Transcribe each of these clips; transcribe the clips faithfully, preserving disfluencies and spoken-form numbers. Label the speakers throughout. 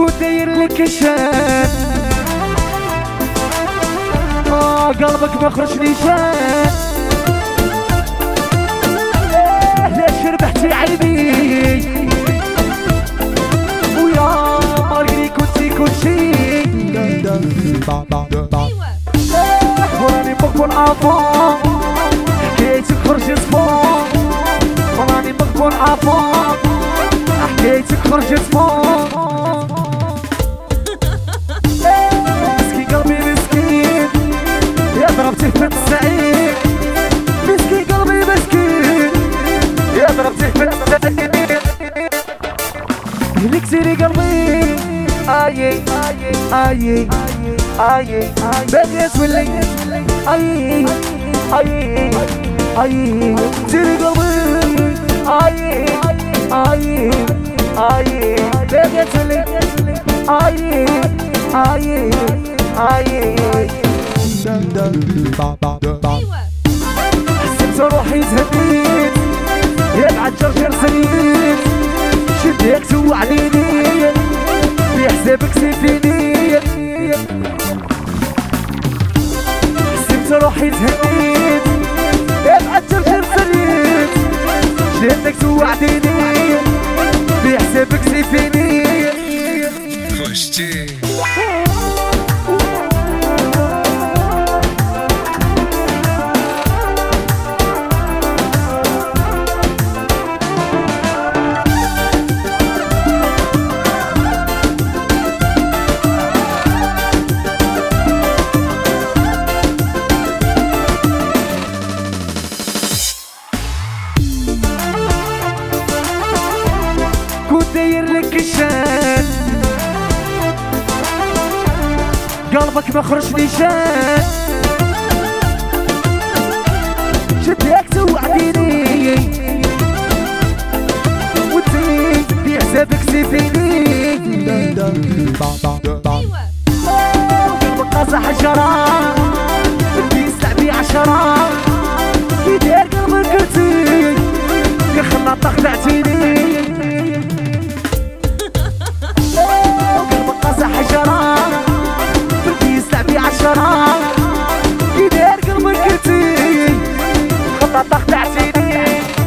Speaker 1: كنت داير لك الشان آه قلبك ما خرج نيشان ليش ربحتي عيبي ويا مالغري كنتي كلشي وراني مقبول عفا حكايتك خرجت فوق وراني مقبول عفا حكايتك خرجت فوق مسكين قلبي مسكين يا ضربتي في التسعين مسكين قلبي مسكين يا ضربتي في التسعين هلك سيري قلبي اي اي اي باقي تولي اي اي اي سيري قلبي اي اي اي باقي تولي اي اي اي حسبت روحي تهديت يا معجر سنين شديك توعديني بحسابك سيفيني حسبت روحي تهديت يا معجر سنين شديك توعديني بحسابك سيفيني خشتي داير لك الشان قلبك ما خرج نيشان شديك توعديني وانتي بحسابك سيفيني قلبك قاسى حجرة بيسلع بي عشرة كي داير قلبك قلتي يا خلاطة خدعتيني حجرة بدي يسلع بي عشرة كي داير قلبك قلتي خططة خدعتيني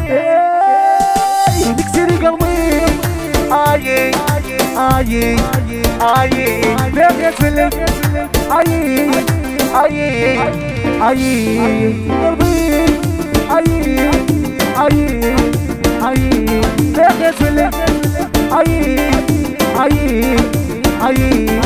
Speaker 1: نكسري قلبي اي اي اي باغي تفلي اي اي اي قلبي اي اي اي باغي تفلي اي اي اي